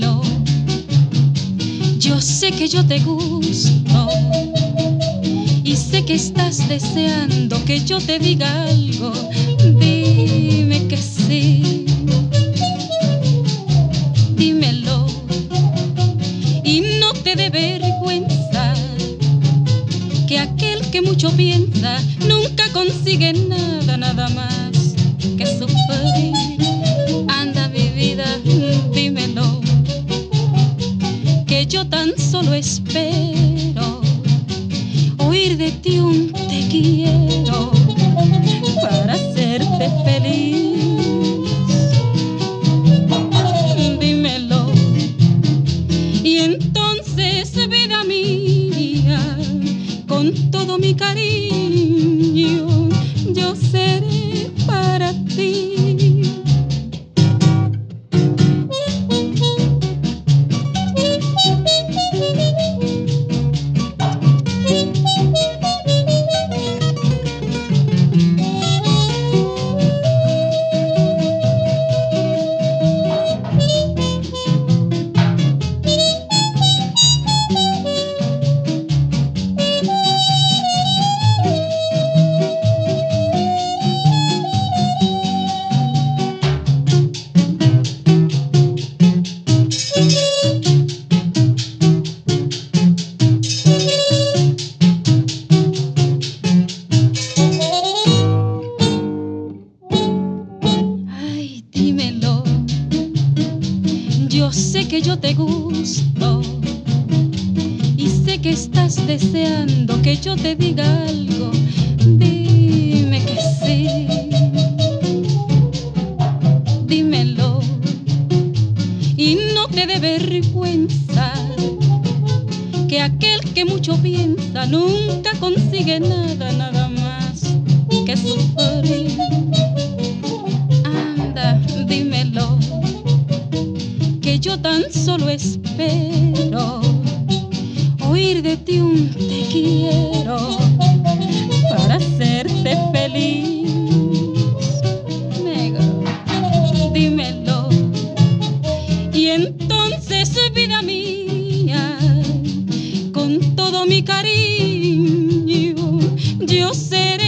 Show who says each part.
Speaker 1: dímelo. Yo sé que yo te gusto y sé que estás deseando que yo te diga algo. Dime que sí, dímelo. Y no te dé vergüenza que aquel que mucho piensa nunca consigue nada, nada más que sufrir. Anda mi vida, dímelo, que yo tan solo espero oír de ti un te quiero para hacerte feliz. Dímelo, y entonces, vida mía, con todo mi cariño, yo seré para ti. Yo sé que yo te gusto y sé que estás deseando que yo te diga algo. Dime que sí, dímelo. Y no te dé vergüenza que aquel que mucho piensa nunca consigue nada, nada más que sufrir. Anda, dímelo, que yo tan solo espero oír de ti un te quiero para hacerte feliz. Negro, dímelo, y entonces, vida mía, con todo mi cariño, yo seré